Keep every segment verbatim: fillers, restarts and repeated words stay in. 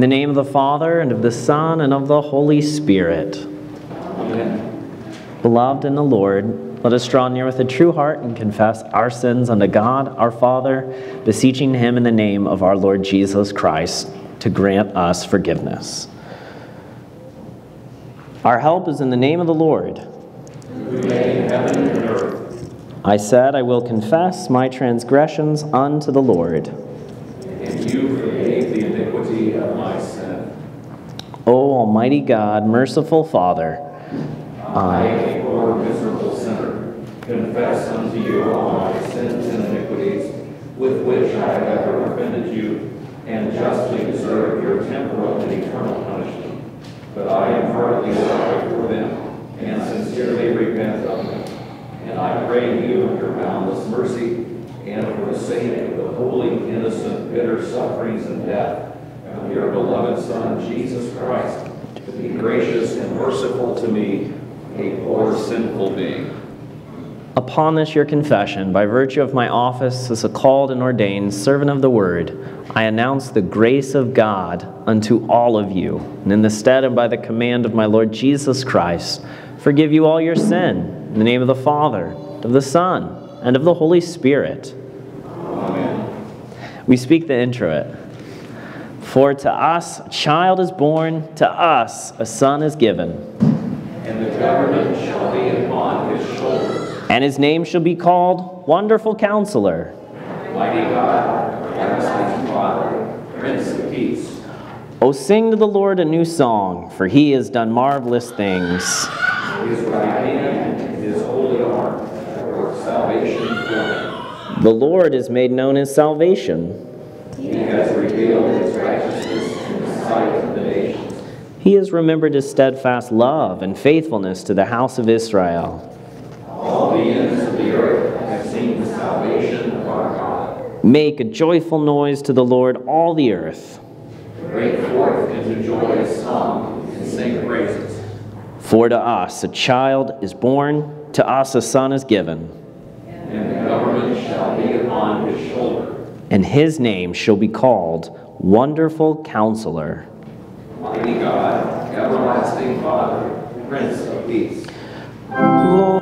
the name of the Father, and of the Son, and of the Holy Spirit. Amen. Beloved in the Lord, let us draw near with a true heart and confess our sins unto God, our Father, beseeching him in the name of our Lord Jesus Christ to grant us forgiveness. Our help is in the name of the Lord. Who made heaven and earth. I said, I will confess my transgressions unto the Lord. And you forgave the iniquity of my sin. O Almighty God, merciful Father, I, a poor miserable sinner, confess unto you all my sins and iniquities, with which I have ever offended you, and justly deserve your temporal and eternal punishment. But I am heartily sorry for them, and sincerely repent of them. And I pray you in your boundless mercy, and for the sake of the holy, innocent, bitter sufferings and death of your beloved Son, Jesus Christ, to be gracious and merciful to me, a poor sinful being. upon this your confession, by virtue of my office as a called and ordained servant of the word, I announce the grace of God unto all of you, and in the stead and by the command of my Lord Jesus Christ, forgive you all your sin, in the name of the Father, of the Son, and of the Holy Spirit. Amen. We speak the introit. For to us a child is born, to us a son is given. And the government shall be upon his shoulders. And his name shall be called Wonderful Counselor, Mighty God, everlasting Father, Prince of Peace. O sing to the Lord a new song, for he has done marvelous things. His right hand and his holy arm work salvation for him. The Lord has made known his salvation. He has revealed his righteousness in the sight of the nations. He has remembered his steadfast love and faithfulness to the house of Israel. All the ends of the earth have seen the salvation of our God. Make a joyful noise to the Lord, all the earth. Break forth into joyous song and sing praises. For to us a child is born, to us a son is given, And the government shall be upon his shoulder. and his name shall be called Wonderful Counselor, Mighty God, everlasting Father, Prince of Peace. Lord.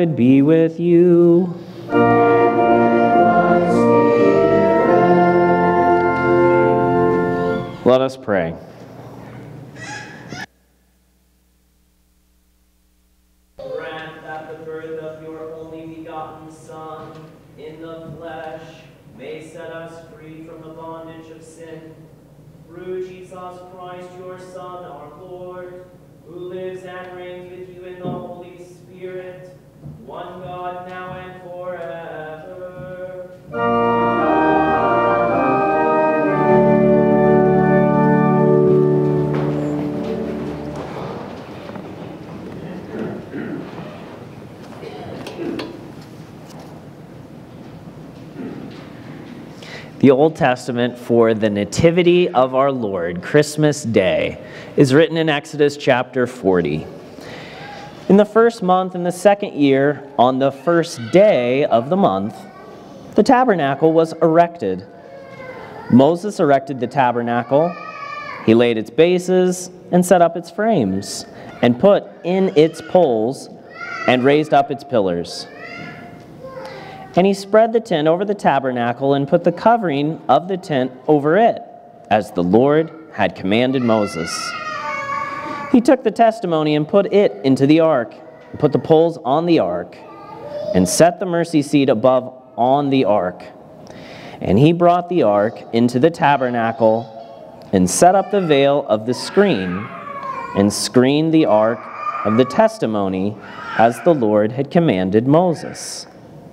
Lord be with you. Let us pray. Grant that the birth of your only begotten Son in the flesh may set us free from the bondage of sin. Through Jesus Christ, your Son, our Lord, who lives and reigns with you in the Holy Spirit, one God, now and forever. The Old Testament for the Nativity of our Lord, Christmas Day, is written in Exodus chapter forty. In the first month in the second year, on the first day of the month, the tabernacle was erected. Moses erected the tabernacle. He laid its bases and set up its frames, and put in its poles and raised up its pillars. And he spread the tent over the tabernacle and put the covering of the tent over it, as the Lord had commanded Moses. He took the testimony and put it into the ark, and put the poles on the ark, and set the mercy seat above on the ark. And he brought the ark into the tabernacle, and set up the veil of the screen, and screened the ark of the testimony, as the Lord had commanded Moses.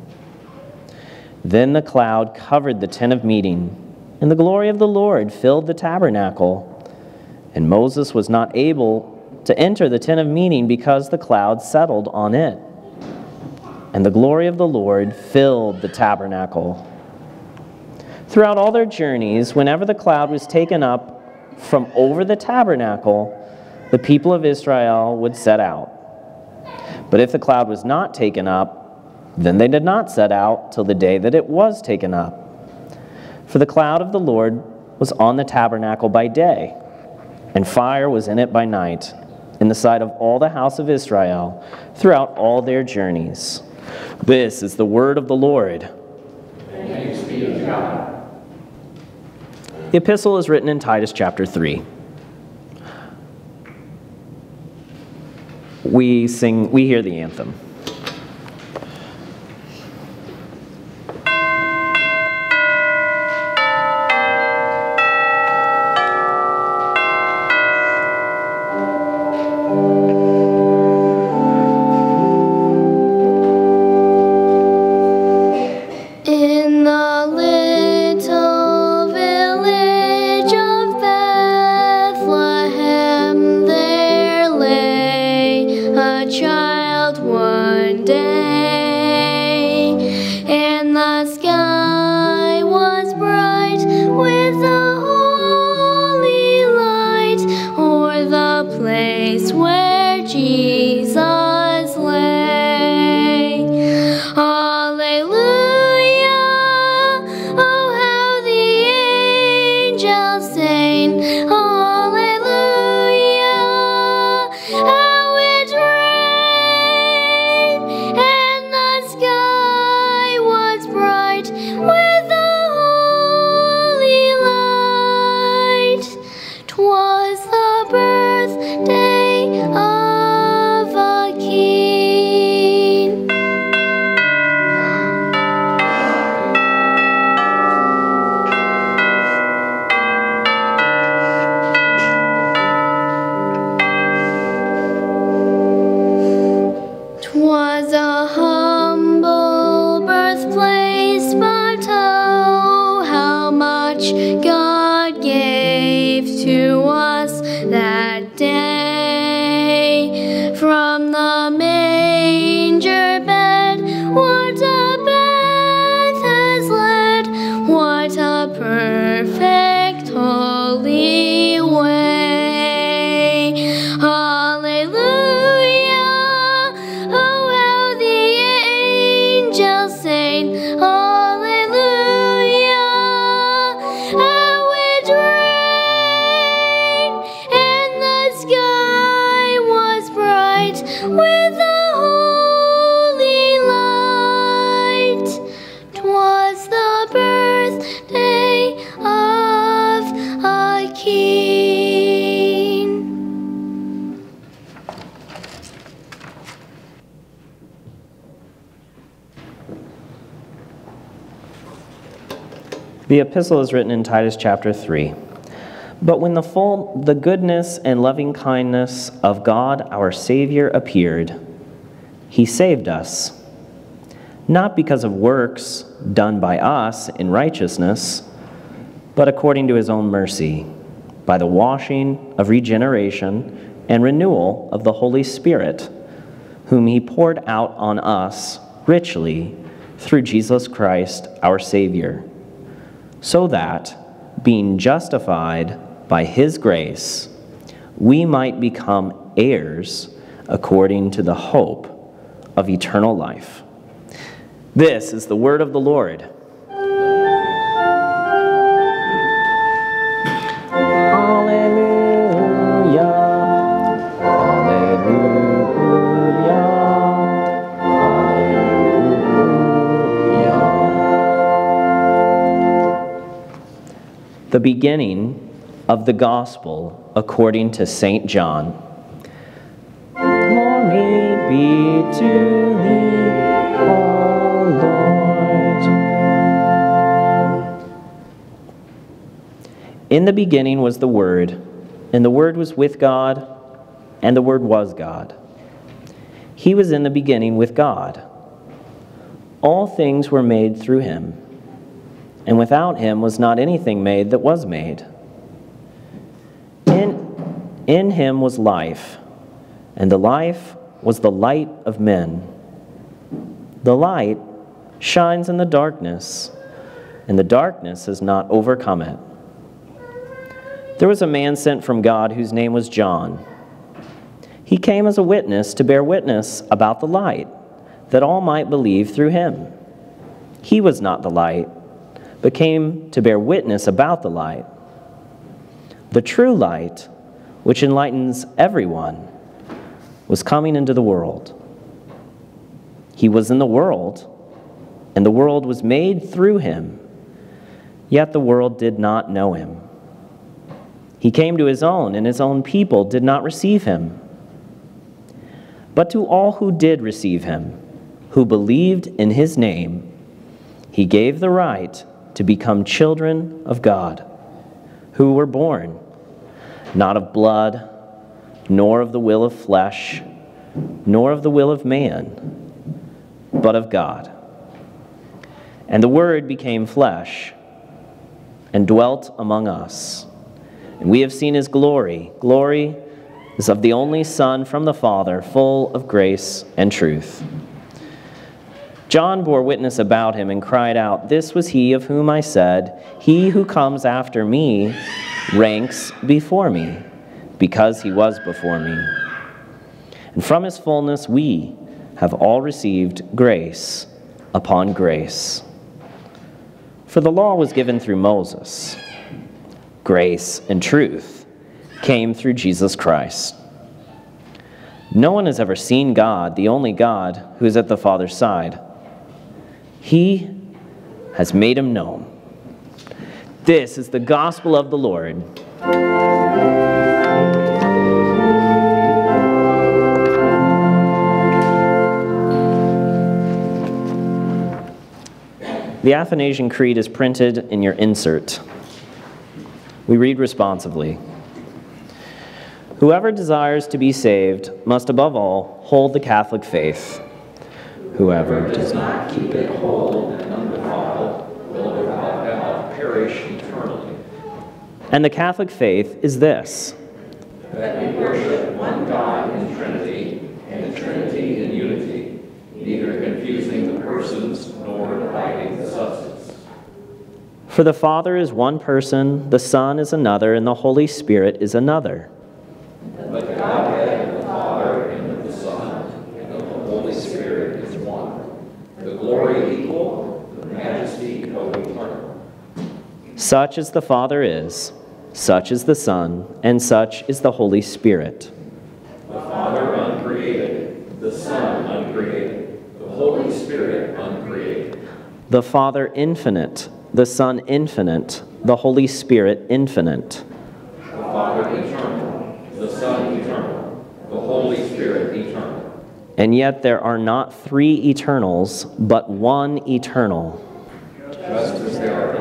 Then the cloud covered the tent of meeting, and the glory of the Lord filled the tabernacle. And Moses was not able to enter the tent of meeting because the cloud settled on it. And the glory of the Lord filled the tabernacle. Throughout all their journeys, whenever the cloud was taken up from over the tabernacle, the people of Israel would set out. But if the cloud was not taken up, then they did not set out till the day that it was taken up. For the cloud of the Lord was on the tabernacle by day, and fire was in it by night, in the sight of all the house of Israel, throughout all their journeys. This is the word of the Lord. Thanks be to God. The epistle is written in Titus chapter three. We sing, we hear the anthem. With the Holy The epistle is written in Titus chapter three. But when the full, the goodness and loving kindness of God our Savior appeared, he saved us, not because of works done by us in righteousness, but according to his own mercy, by the washing of regeneration and renewal of the Holy Spirit, whom he poured out on us richly through Jesus Christ our Savior, so that, being justified by his grace, we might become heirs according to the hope of eternal life. This is the word of the Lord. Alleluia, alleluia, alleluia. The beginning of the Gospel according to Saint John. Glory be to thee, O Lord. In the beginning was the Word, and the Word was with God, and the Word was God. He was in the beginning with God. All things were made through him, and without him was not anything made that was made. In, in him was life, and the life was the light of men. The light shines in the darkness, and the darkness has not overcome it. There was a man sent from God whose name was John. He came as a witness to bear witness about the light, that all might believe through him. He was not the light, but came to bear witness about the light. The true light, which enlightens everyone, was coming into the world. He was in the world, and the world was made through him, yet the world did not know him. He came to his own, and his own people did not receive him. But to all who did receive him, who believed in his name, he gave the right to become children of God, who were born not of blood, nor of the will of flesh, nor of the will of man, but of God. And the Word became flesh and dwelt among us. And we have seen his glory. Glory is of the only Son from the Father, full of grace and truth. John bore witness about him and cried out, "This was he of whom I said, 'He who comes after me ranks before me, because he was before me.' And from his fullness we have all received grace upon grace. For the law was given through Moses. Grace and truth came through Jesus Christ. No one has ever seen God, the only God who is at the Father's side. He has made him known." This is the gospel of the Lord. The Athanasian Creed is printed in your insert. We read responsively. Whoever desires to be saved must above all hold the Catholic faith. Whoever does not keep it whole and undefiled will without doubt perish eternally. And the Catholic faith is this: that we worship one God in Trinity, and Trinity in unity, neither confusing the persons nor dividing the substance. For the Father is one person, the Son is another, and the Holy Spirit is another. But the Godhead of the Father and of the Son and of the Holy Spirit is one. The glory equal, the majesty co-eternal. Such as the Father is, such is the Son, and such is the Holy Spirit. The Father uncreated, the Son uncreated, the Holy Spirit uncreated. The Father infinite, the Son infinite, the Holy Spirit infinite. The Father eternal, the Son eternal, the Holy Spirit eternal. And yet there are not three eternals, but one eternal. Just as there are not three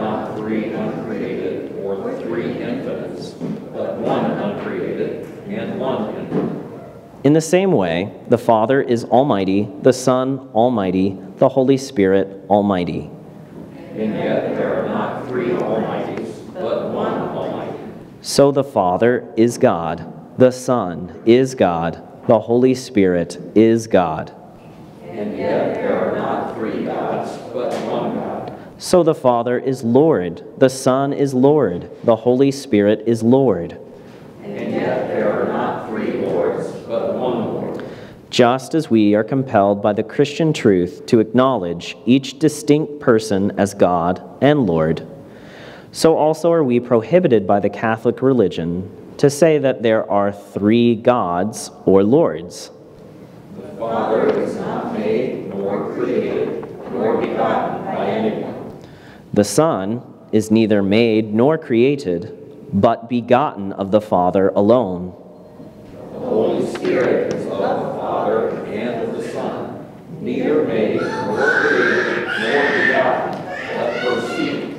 three uncreated or three infinites, but one uncreated and one infinite. In the same way, the Father is almighty, the Son almighty, the Holy Spirit almighty. And yet there are not three almighties, but one almighty. So the Father is God, the Son is God, the Holy Spirit is God. And yet there are not three gods, but one God. So the Father is Lord, the Son is Lord, the Holy Spirit is Lord. And yet there are not three Lords, but one Lord. Just as we are compelled by the Christian truth to acknowledge each distinct person as God and Lord, so also are we prohibited by the Catholic religion to say that there are three gods or lords. The Father is not made, nor created, nor begotten by anyone. The Son is neither made nor created, but begotten of the Father alone. The Holy Spirit is of the Father and of the Son, neither made, nor created, nor begotten, but proceeding.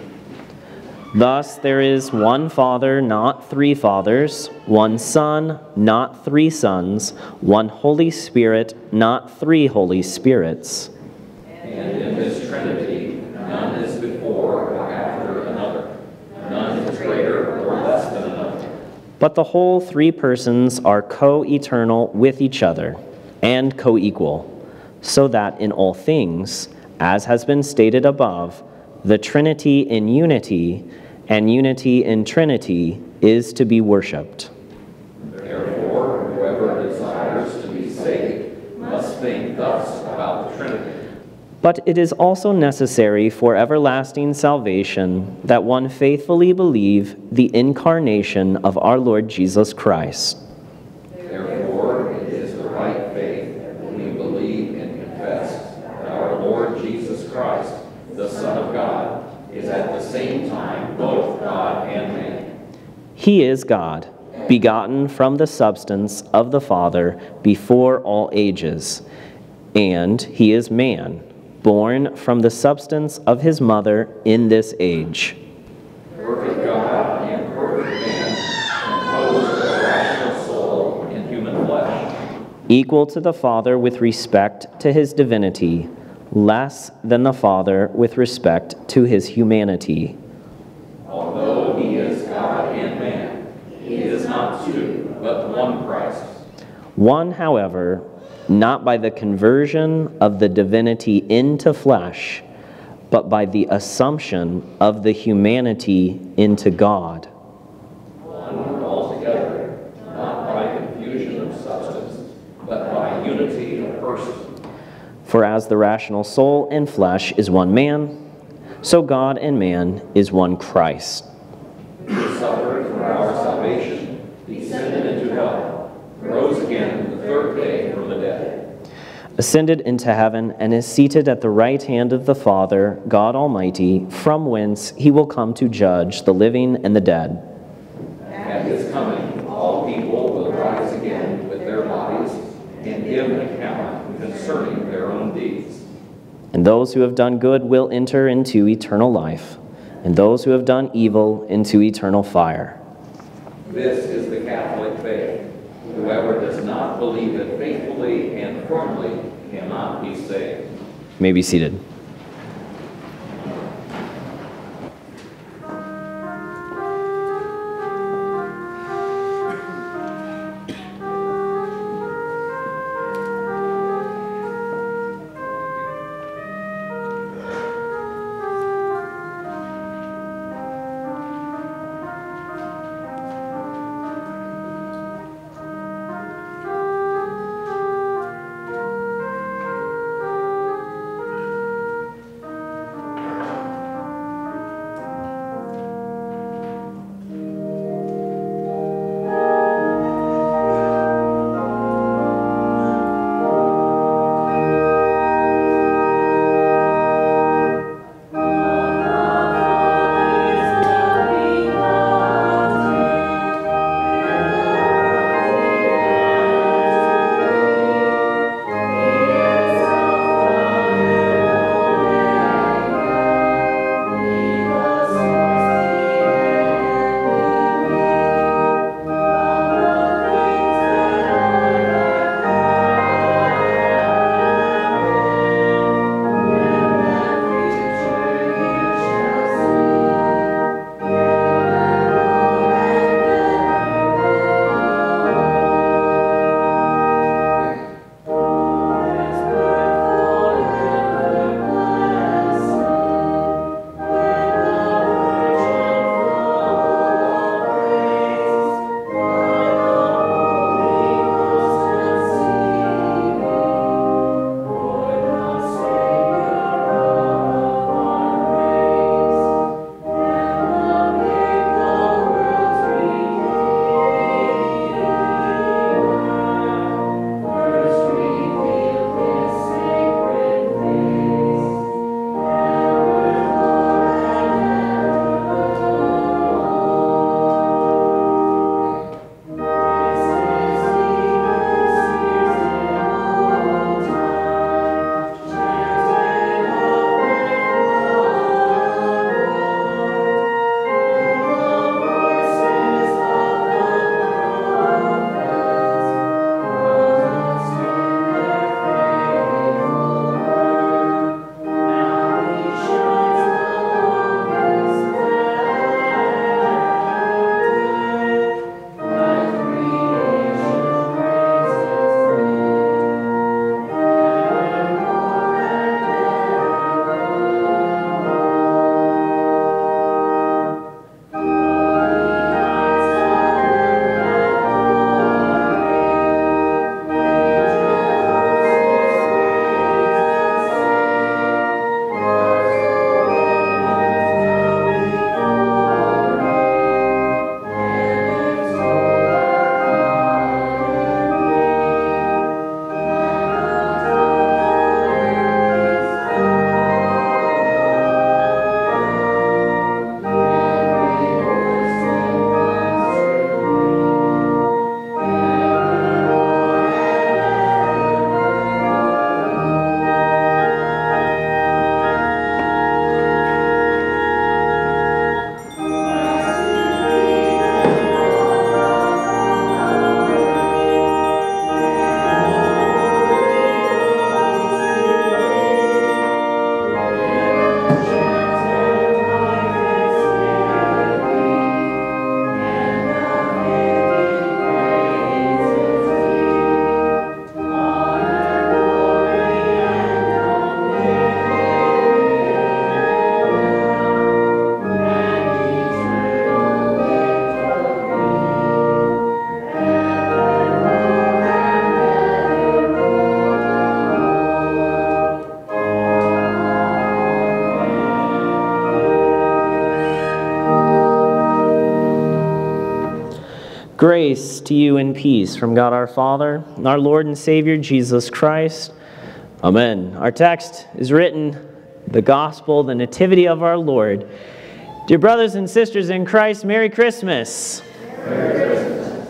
Thus there is one Father, not three fathers, one Son, not three sons, one Holy Spirit, not three Holy Spirits. And in this Trinity, none is before or after another. None is greater or less than another. But the whole three persons are co-eternal with each other and co-equal, so that in all things, as has been stated above, the Trinity in unity and unity in Trinity is to be worshipped. Therefore, whoever desires to be saved must think thus about the Trinity. But it is also necessary for everlasting salvation that one faithfully believe the incarnation of our Lord Jesus Christ. Therefore, it is the right faith that we believe and confess that our Lord Jesus Christ, the Son of God, is at the same time both God and man. He is God, begotten from the substance of the Father before all ages, and he is man, born from the substance of his mother in this age. Perfect God and perfect man, composed of a rational soul and human flesh. Equal to the Father with respect to his divinity, less than the Father with respect to his humanity. Although he is God and man, he is not two, but one Christ. One, however, not by the conversion of the divinity into flesh, but by the assumption of the humanity into God. One altogether, not by confusion of substance, but by unity of person. For as the rational soul and flesh is one man, so God and man is one Christ. He suffered for our salvation, descended into hell, rose again the third day from the dead, ascended into heaven, and is seated at the right hand of the Father, God Almighty, from whence he will come to judge the living and the dead. At his coming, all people will rise again with their bodies and give an account concerning their own deeds. And those who have done good will enter into eternal life, and those who have done evil into eternal fire. This is the Catholic faith. Whoever does not believe it faithfully and firmly cannot be saved. You may be seated. Grace to you and peace from God our Father and our Lord and Savior Jesus Christ. Amen. Our text is written, the gospel, the nativity of our Lord. Dear brothers and sisters in Christ, Merry Christmas. Merry Christmas.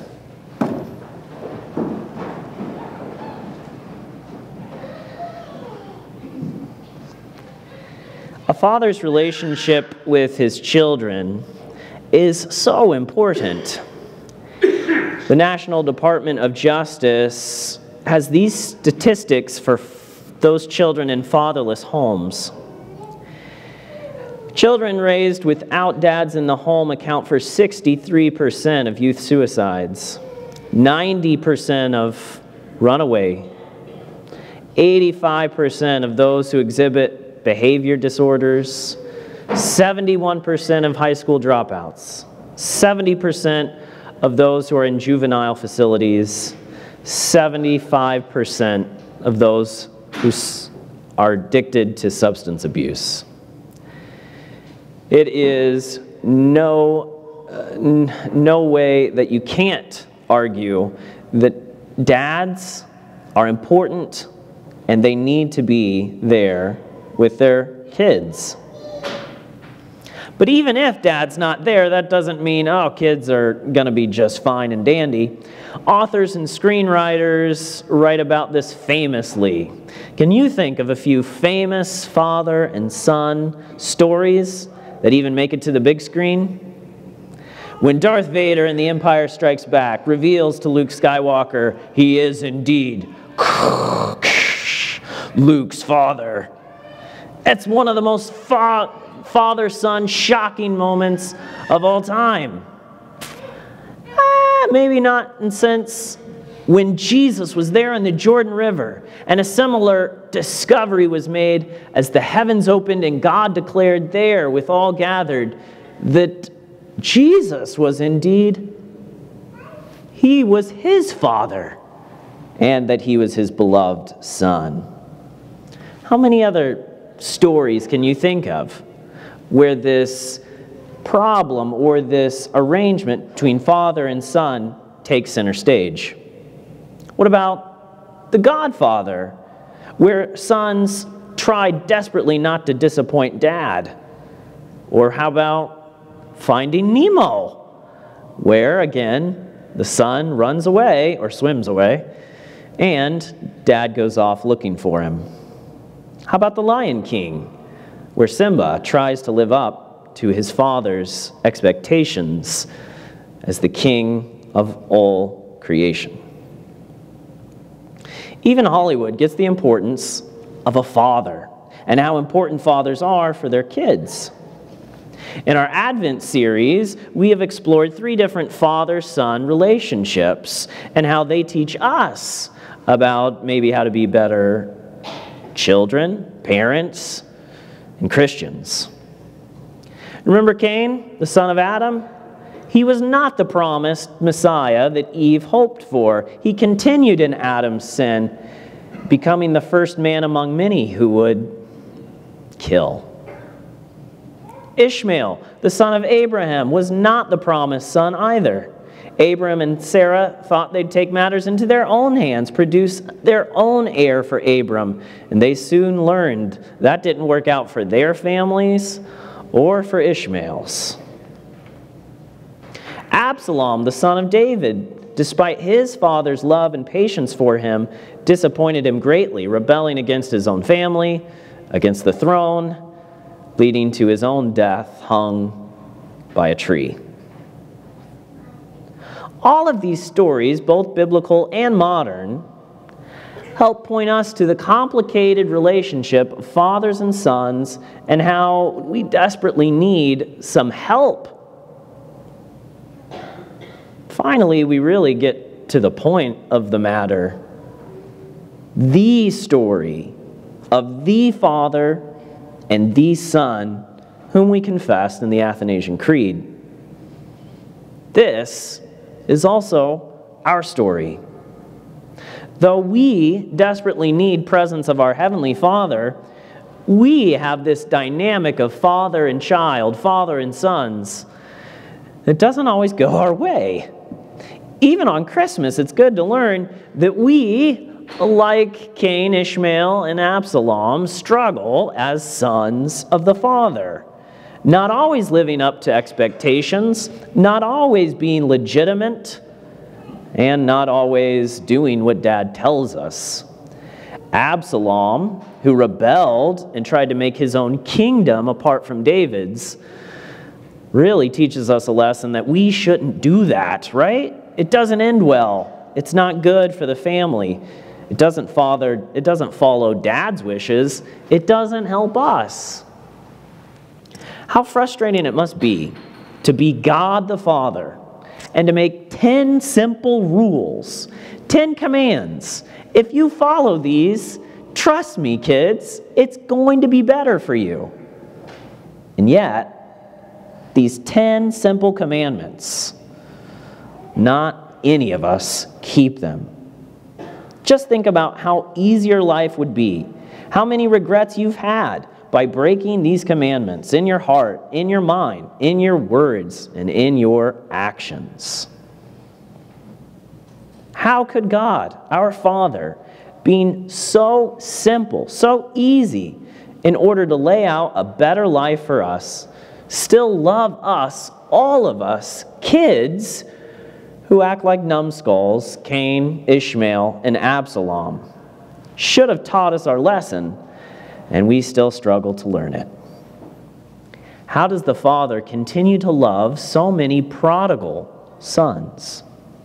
A father's relationship with his children is so important. The National Department of Justice has these statistics for f- those children in fatherless homes. Children raised without dads in the home account for sixty-three percent of youth suicides, ninety percent of runaway, eighty-five percent of those who exhibit behavior disorders, seventy-one percent of high school dropouts, seventy percent of those who are in juvenile facilities, seventy-five percent of those who are addicted to substance abuse. It is no, uh, n- no way that you can't argue that dads are important and they need to be there with their kids. But even if dad's not there, that doesn't mean, oh, kids are going to be just fine and dandy. Authors and screenwriters write about this famously. Can you think of a few famous father and son stories that even make it to the big screen? When Darth Vader in The Empire Strikes Back reveals to Luke Skywalker he is indeed Luke's father, it's one of the most fa- father-son shocking moments of all time. Ah, maybe not in sense when Jesus was there in the Jordan River and a similar discovery was made as the heavens opened and God declared there with all gathered that Jesus was indeed, he was his father and that he was his beloved son. How many other stories can you think of where this problem or this arrangement between father and son takes center stage? What about The Godfather, where sons try desperately not to disappoint dad? Or how about Finding Nemo, where, again, the son runs away or swims away, and dad goes off looking for him? How about The Lion King, where Simba tries to live up to his father's expectations as the king of all creation? Even Hollywood gets the importance of a father and how important fathers are for their kids. In our Advent series, we have explored three different father-son relationships and how they teach us about maybe how to be better children, parents, and Christians. Remember Cain, the son of Adam? He was not the promised Messiah that Eve hoped for. He continued in Adam's sin, becoming the first man among many who would kill. Ishmael, the son of Abraham, was not the promised son either. Abram and Sarah thought they'd take matters into their own hands, produce their own heir for Abram, and they soon learned that didn't work out for their families or for Ishmael's. Absalom, the son of David, despite his father's love and patience for him, disappointed him greatly, rebelling against his own family, against the throne, leading to his own death hung by a tree. All of these stories, both biblical and modern, help point us to the complicated relationship of fathers and sons and how we desperately need some help. Finally, we really get to the point of the matter. The story of the Father and the Son, whom we confessed in the Athanasian Creed. This is also our story. Though we desperately need presence of our Heavenly Father, we have this dynamic of father and child, father and sons. It doesn't always go our way. Even on Christmas, it's good to learn that we, like Cain, Ishmael, and Absalom, struggle as sons of the Father. Not always living up to expectations, not always being legitimate, and not always doing what Dad tells us. Absalom, who rebelled and tried to make his own kingdom apart from David's, really teaches us a lesson that we shouldn't do that, right? It doesn't end well. It's not good for the family. It doesn't father, it doesn't follow Dad's wishes. It doesn't help us. How frustrating it must be to be God the Father and to make ten simple rules, ten commands. If you follow these, trust me, kids, it's going to be better for you. And yet, these ten simple commandments, not any of us keep them. Just think about how easy your life would be, how many regrets you've had by breaking these commandments in your heart, in your mind, in your words, and in your actions. How could God, our Father, being so simple, so easy, in order to lay out a better life for us, still love us, all of us, kids, who act like numbskulls, Cain, Ishmael, and Absalom? Should have taught us our lesson, and we still struggle to learn it. How does the Father continue to love so many prodigal sons?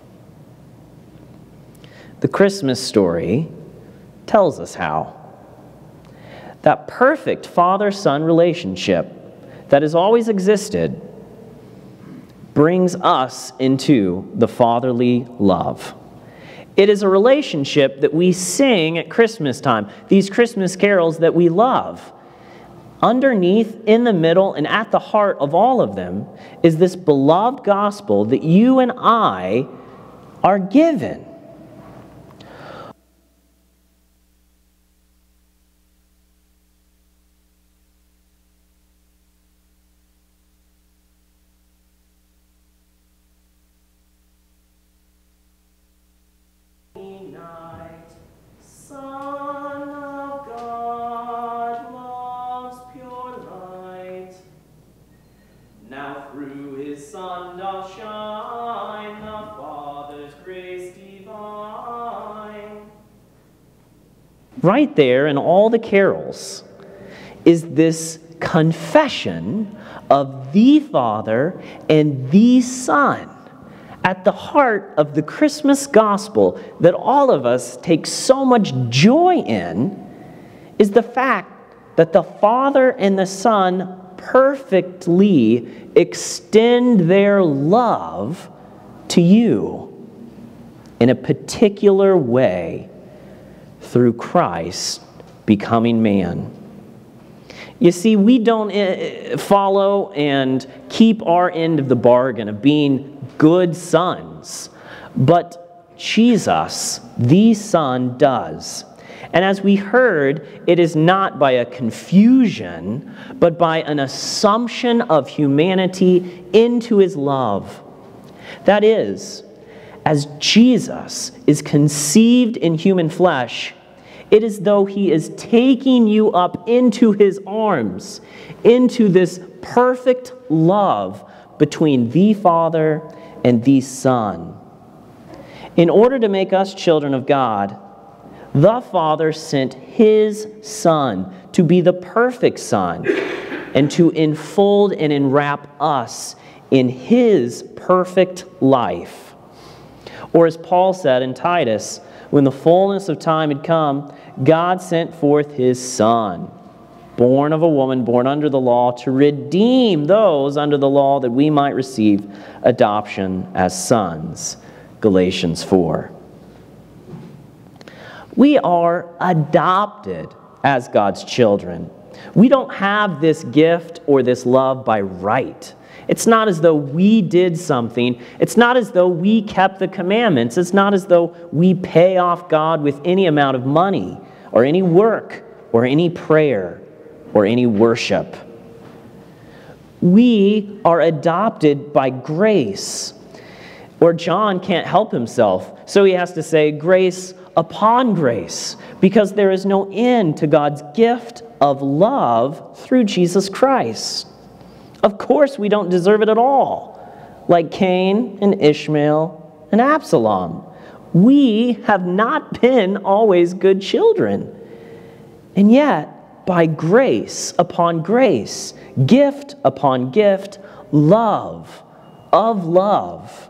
The Christmas story tells us how. That perfect father-son relationship that has always existed brings us into the fatherly love. It is a relationship that we sing at Christmas time, these Christmas carols that we love. Underneath, in the middle, and at the heart of all of them is this beloved gospel that you and I are given. Right there in all the carols is this confession of the Father and the Son. At the heart of the Christmas gospel that all of us take so much joy in is the fact that the Father and the Son perfectly extend their love to you in a particular way through Christ becoming man. You see, we don't follow and keep our end of the bargain of being good sons, but Jesus, the Son, does. And as we heard, it is not by a confusion, but by an assumption of humanity into his love. That is, as Jesus is conceived in human flesh, it is though he is taking you up into his arms, into this perfect love between the Father and the Son. In order to make us children of God, the Father sent his Son to be the perfect Son and to enfold and enwrap us in his perfect life. Or as Paul said in Titus, when the fullness of time had come, God sent forth his Son, born of a woman, born under the law, to redeem those under the law that we might receive adoption as sons. Galatians four. We are adopted as God's children. We don't have this gift or this love by right. It's not as though we did something. It's not as though we kept the commandments. It's not as though we pay off God with any amount of money or any work or any prayer or any worship. We are adopted by grace. Or John can't help himself, so he has to say grace upon grace, because there is no end to God's gift of love through Jesus Christ. Of course, we don't deserve it at all, like Cain and Ishmael and Absalom. We have not been always good children. And yet, by grace upon grace, gift upon gift, love of love,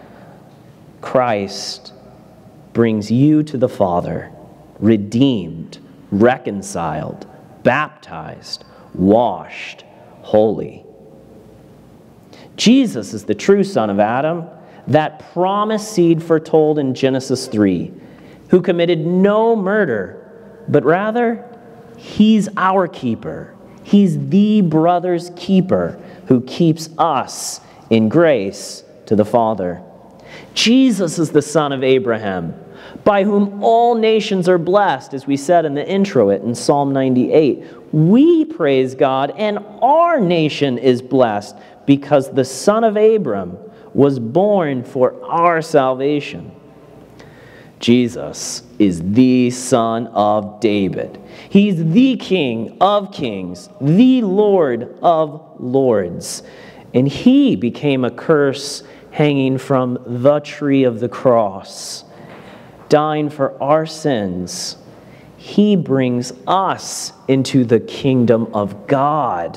Christ brings you to the Father, redeemed, reconciled, baptized, washed, holy. Jesus is the true son of Adam, that promised seed foretold in Genesis three, who committed no murder, but rather, he's our keeper. He's the brother's keeper who keeps us in grace to the Father. Jesus is the son of Abraham, by whom all nations are blessed, as we said in the intro it in Psalm ninety-eight. We praise God, and our nation is blessed because the son of Abram was born for our salvation. Jesus is the son of David. He's the King of kings, the Lord of lords. And he became a curse hanging from the tree of the cross, dying for our sins. He brings us into the kingdom of God.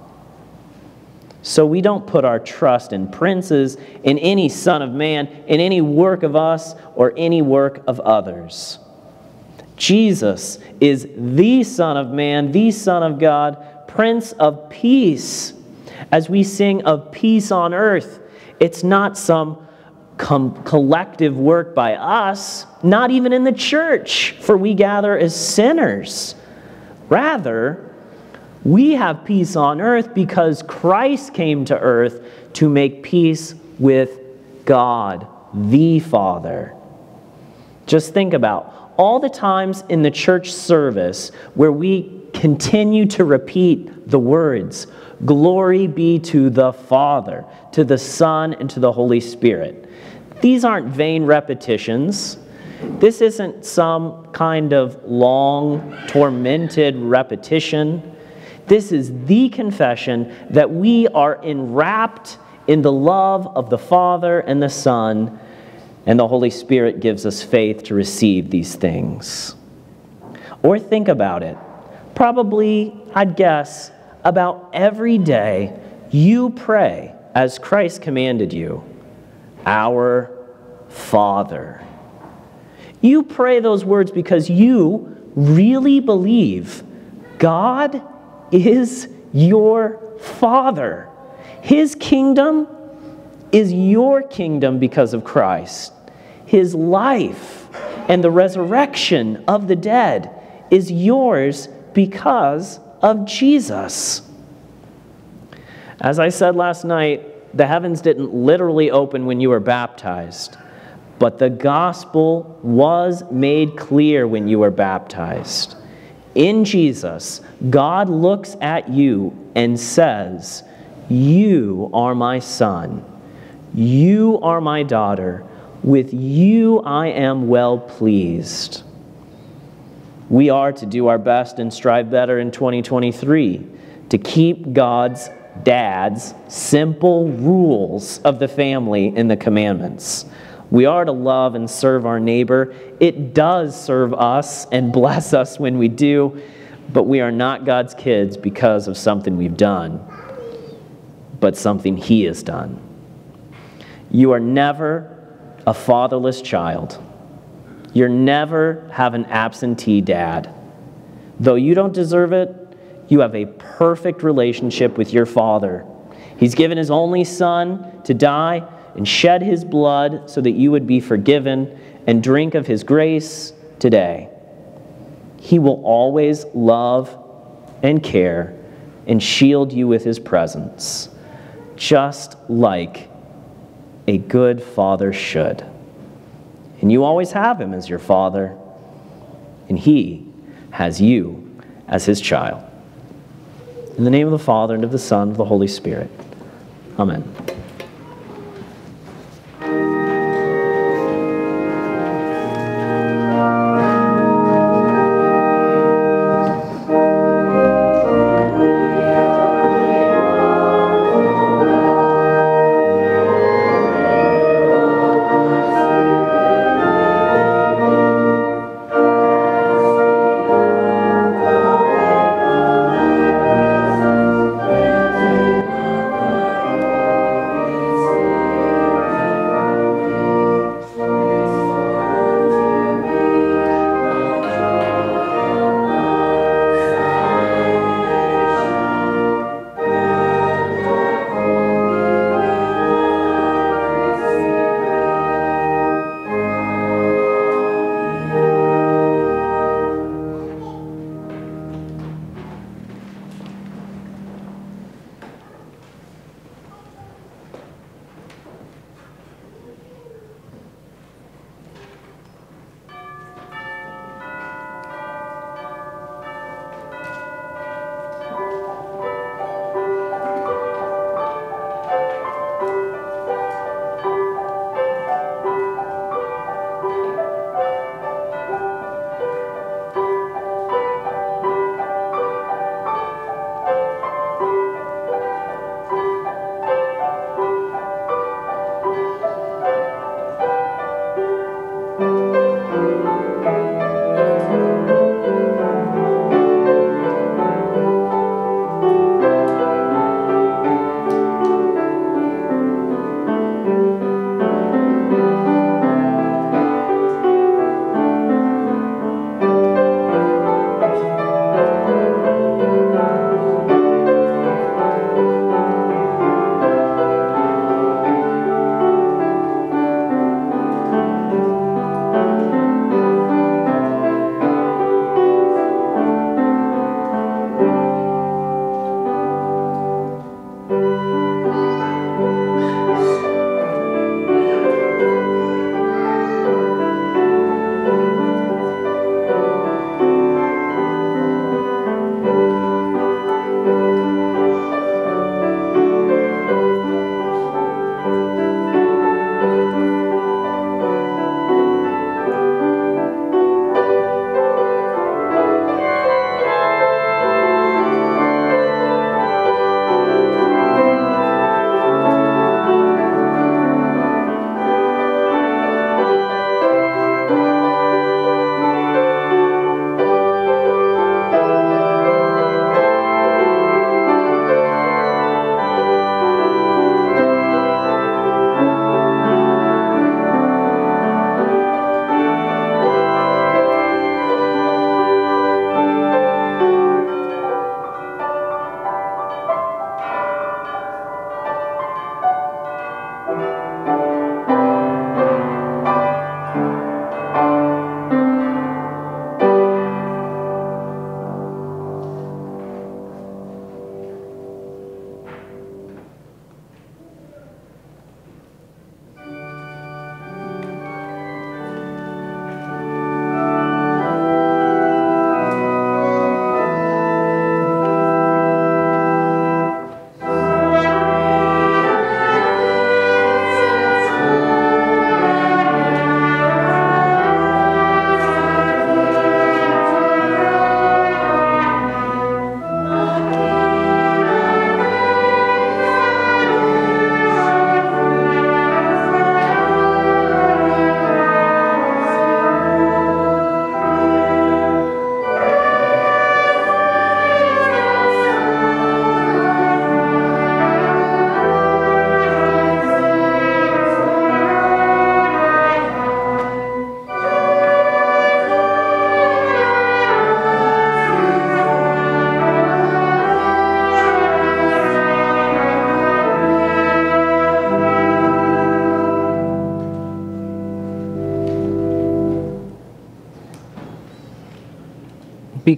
So we don't put our trust in princes, in any son of man, in any work of us, or any work of others. Jesus is the Son of Man, the Son of God, Prince of Peace. As we sing of peace on earth, it's not some com- collective work by us, not even in the church, for we gather as sinners. Rather, we have peace on earth because Christ came to earth to make peace with God, the Father. Just think about all the times in the church service where we continue to repeat the words, "Glory be to the Father, to the Son, and to the Holy Spirit." These aren't vain repetitions. This isn't some kind of long, tormented repetition. This is the confession that we are enwrapped in the love of the Father and the Son, and the Holy Spirit gives us faith to receive these things. Or think about it. Probably, I'd guess, about every day you pray as Christ commanded you, "Our Father." You pray those words because you really believe God is your Father. His kingdom is your kingdom because of Christ. His life and the resurrection of the dead is yours because of Jesus. As I said last night, the heavens didn't literally open when you were baptized, but the gospel was made clear when you were baptized. In Jesus, God looks at you and says, "You are my son. You are my daughter. With you I am well pleased." We are to do our best and strive better in twenty twenty-three to keep God's dad's simple rules of the family in the commandments. We are to love and serve our neighbor. It does serve us and bless us when we do, but we are not God's kids because of something we've done, but something He has done. You are never a fatherless child. You're never have an absentee dad. Though you don't deserve it, you have a perfect relationship with your Father. He's given His only Son to die and shed His blood so that you would be forgiven and drink of His grace today. He will always love and care and shield you with His presence, just like a good father should. And you always have Him as your Father, and He has you as His child. In the name of the Father, and of the Son, and of the Holy Spirit. Amen.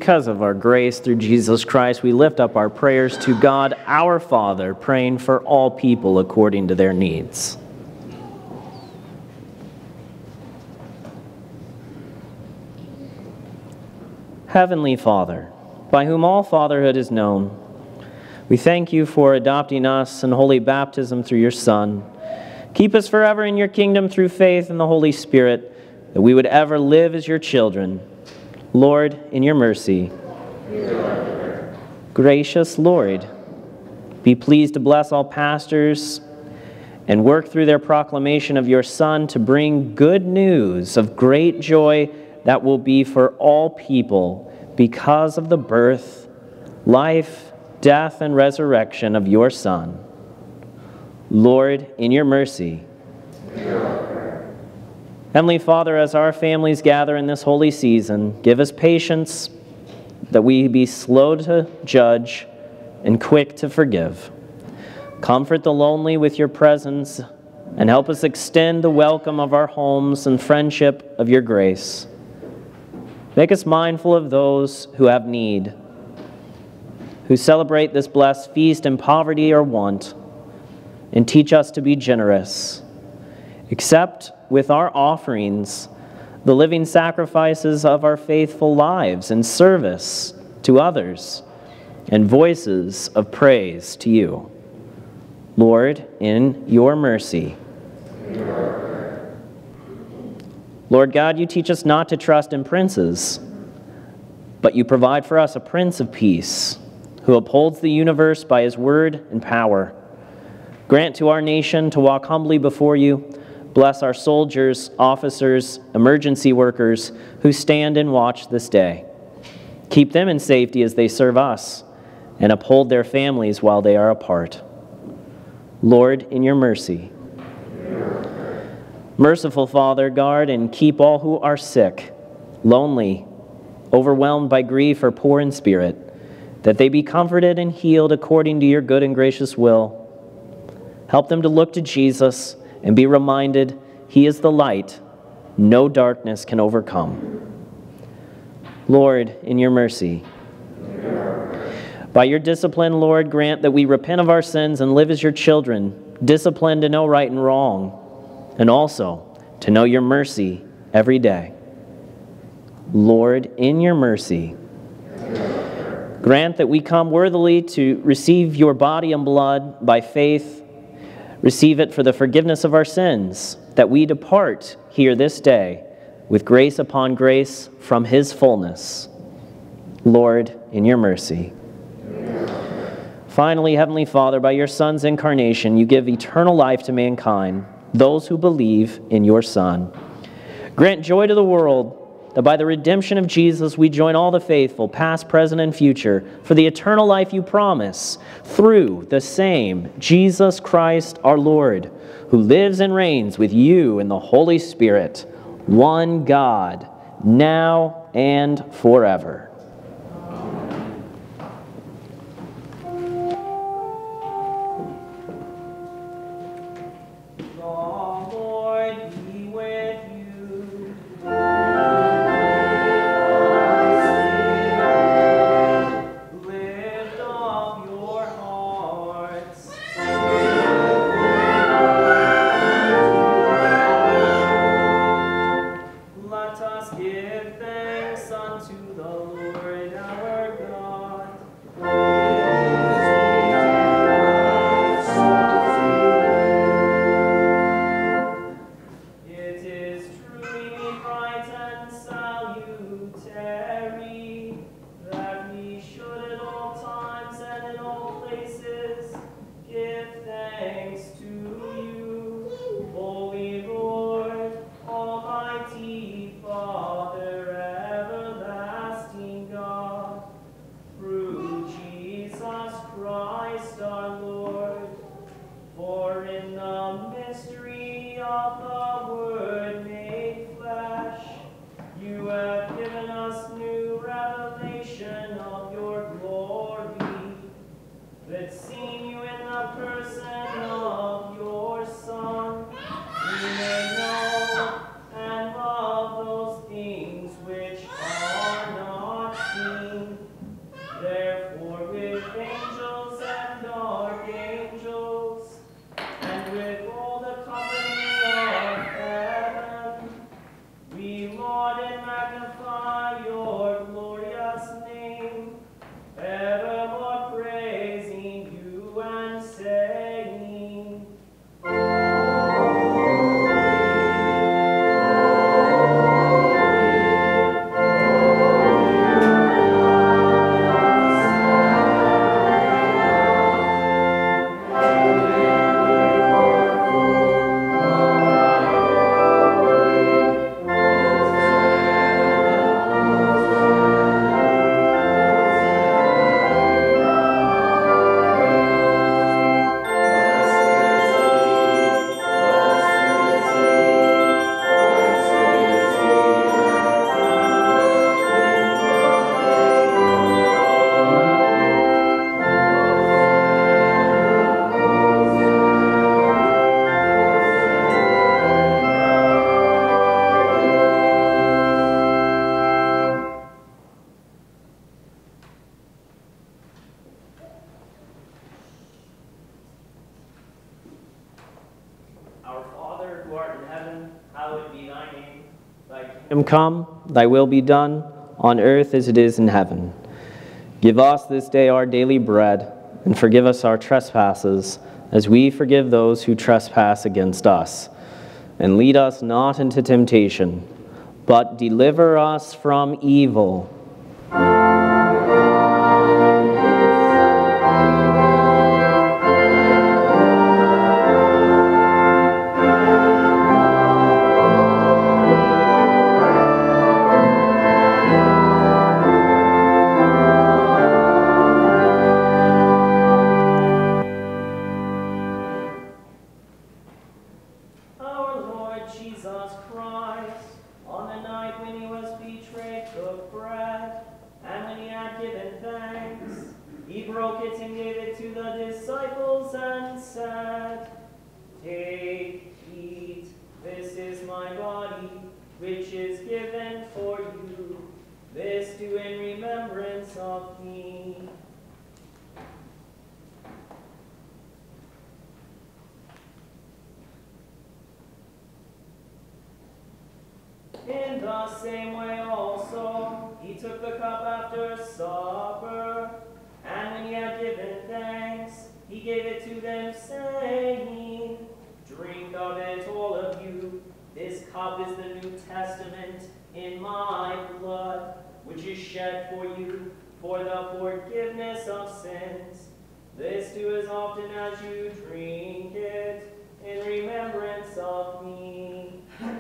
because of our grace through Jesus Christ, we lift up our prayers to God, our Father, praying for all people according to their needs. Heavenly Father, by whom all fatherhood is known, we thank you for adopting us in holy baptism through your Son. Keep us forever in your kingdom through faith in the Holy Spirit, that we would ever live as your children. Lord, in your mercy. Gracious Lord, be pleased to bless all pastors and work through their proclamation of your Son to bring good news of great joy that will be for all people because of the birth, life, death, and resurrection of your Son. Lord, in your mercy. Heavenly Father, as our families gather in this holy season, give us patience that we be slow to judge and quick to forgive. Comfort the lonely with your presence and help us extend the welcome of our homes and friendship of your grace. Make us mindful of those who have need, who celebrate this blessed feast in poverty or want, and teach us to be generous. Accept with our offerings the living sacrifices of our faithful lives in service to others and voices of praise to you. Lord, in your mercy. Lord God, you teach us not to trust in princes, but you provide for us a Prince of Peace who upholds the universe by his word and power. Grant to our nation to walk humbly before you. Bless our soldiers, officers, emergency workers who stand and watch this day. Keep them in safety as they serve us, and uphold their families while they are apart. Lord, in your mercy. Merciful Father, guard and keep all who are sick, lonely, overwhelmed by grief, or poor in spirit, that they be comforted and healed according to your good and gracious will. Help them to look to Jesus and be reminded he is the light no darkness can overcome. Lord, in your mercy. By your discipline, Lord, grant that we repent of our sins and live as your children, disciplined to know right and wrong, and also to know your mercy every day. Lord, in your mercy. Grant that we come worthily to receive your body and blood by faith, receive it for the forgiveness of our sins, that we depart here this day with grace upon grace from his fullness. Lord, in your mercy. Finally, Heavenly Father, by your Son's incarnation, you give eternal life to mankind, those who believe in your Son. Grant joy to the world, that by the redemption of Jesus we join all the faithful, past, present, and future, for the eternal life you promise, through the same Jesus Christ our Lord, who lives and reigns with you in the Holy Spirit, one God, now and forever. Give thanks unto the Lord. saying, Our Father, who art in heaven, hallowed be thy name. Thy kingdom Come, thy will be done, on earth as it is in heaven. Give us this day our daily bread, and forgive us our trespasses, as we forgive those who trespass against us. And lead us not into temptation, but deliver us from evil. Our Lord Jesus Christ, on the night when he was betrayed, took bread, and when he had given thanks, he broke it and gave it to the disciples and said, Take, eat, this is my body, which is given for you. This do in remembrance of me. In the same way also, he took the cup after supper, and when he had given thanks, he gave it to them, saying, Drink of it, all of you. This cup is the New Testament in my blood, which is shed for you for the forgiveness of sins. This do as often as you drink it in remembrance of me.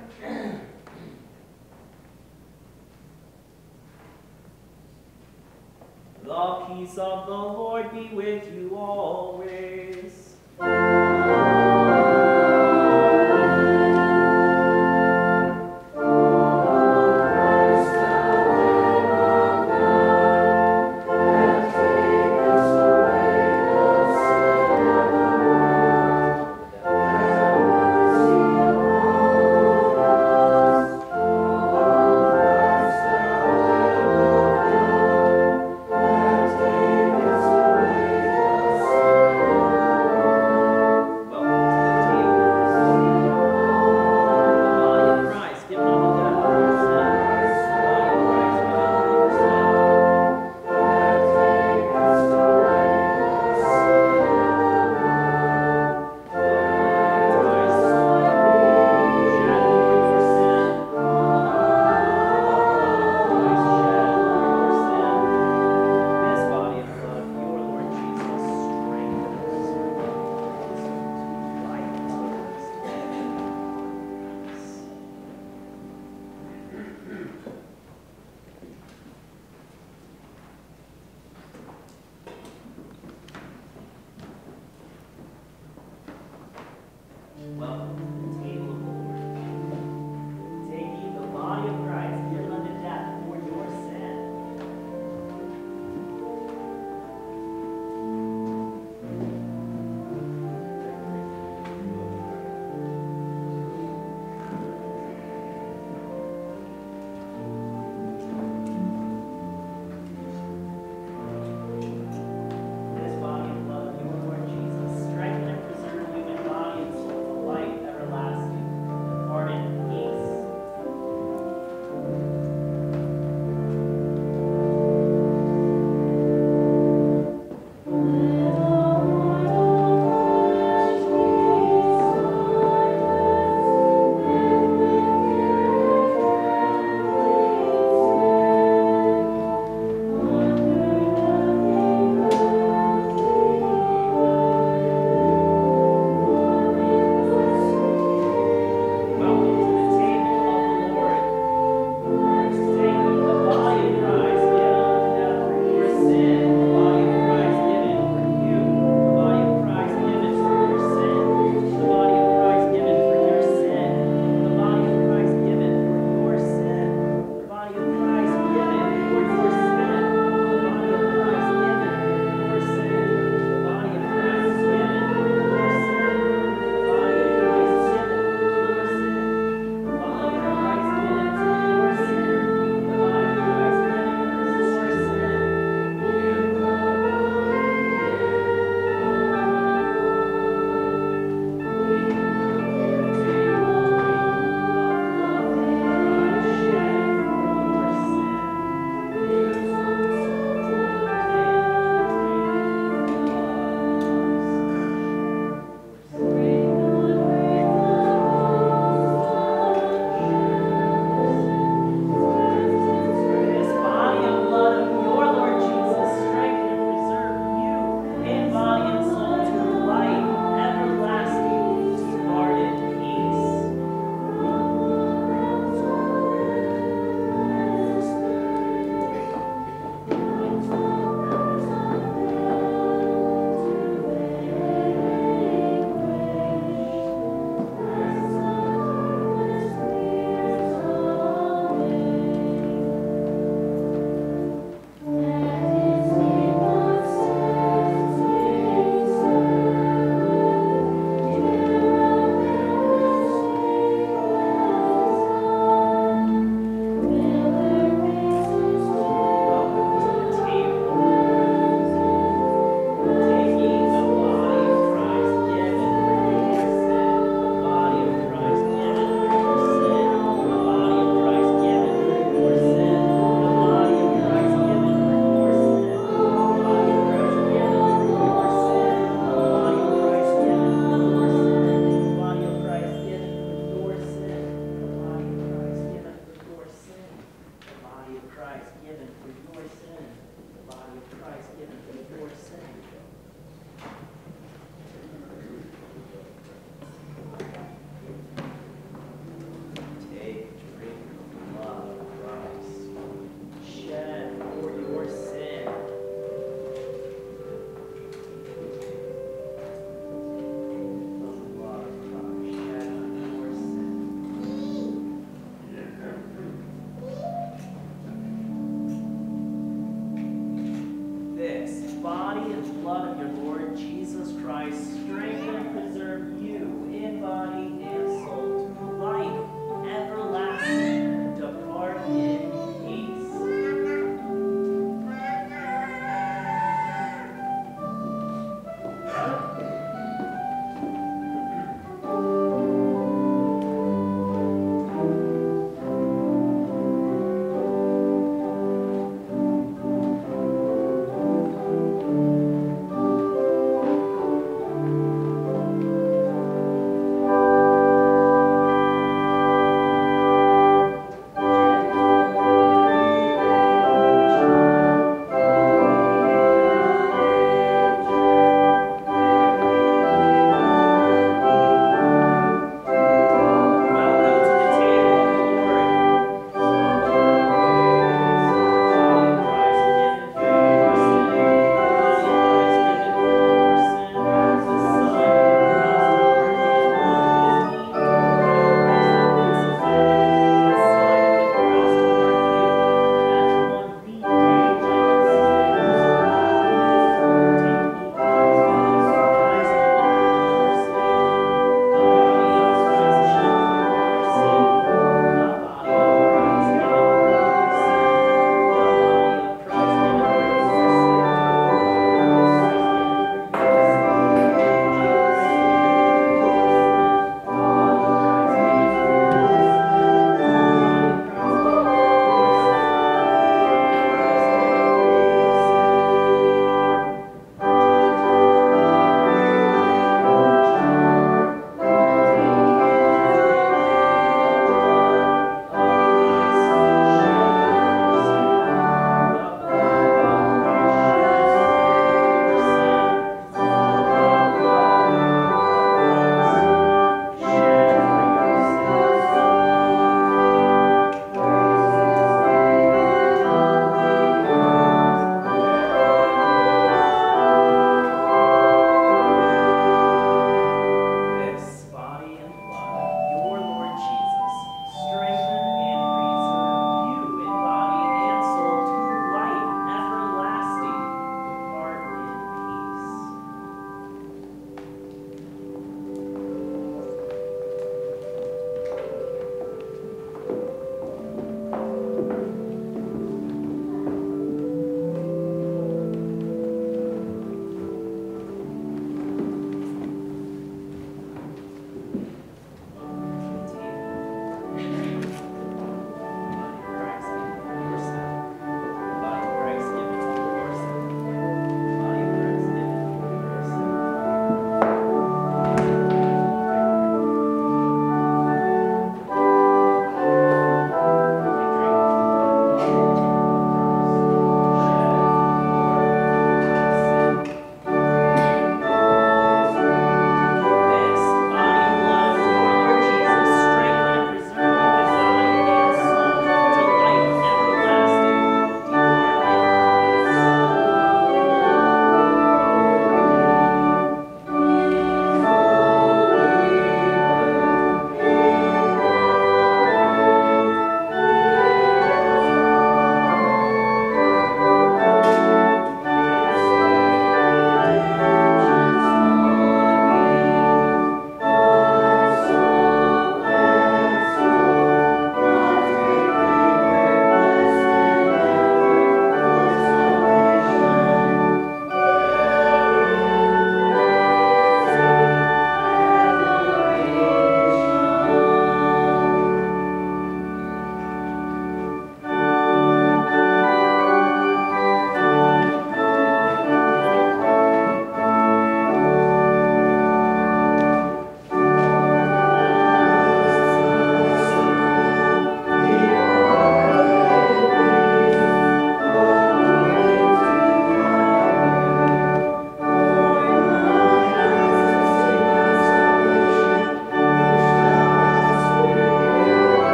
The peace of the Lord be with you always. Welcome to the table of the Lord. Take ye the body of Christ, given unto death for your sin. This body and blood of your Lord Jesus, strengthen and preserve human body and soul to life everlasting. Christ strengthen and preserve you in body and soul to life everlasting. Depart in peace.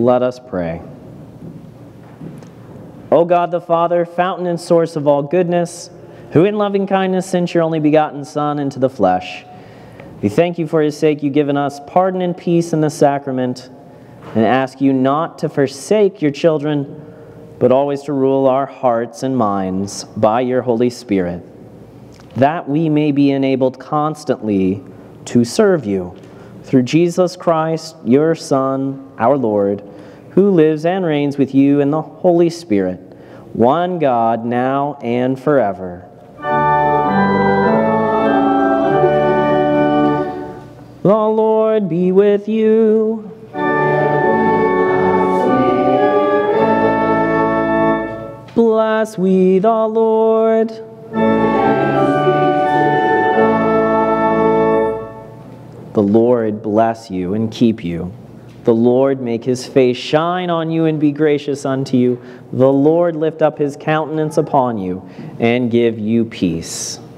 Let us pray. O God the Father, fountain and source of all goodness, who in loving kindness sent your only begotten Son into the flesh, we thank you for his sake you've given us pardon and peace in the sacrament, and ask you not to forsake your children, but always to rule our hearts and minds by your Holy Spirit, that we may be enabled constantly to serve you through Jesus Christ, your Son, our Lord, who lives and reigns with you in the Holy Spirit, one God, now and forever. The Lord be with you. Bless we the Lord. The Lord bless you and keep you. The Lord make his face shine on you and be gracious unto you. The Lord lift up his countenance upon you and give you peace.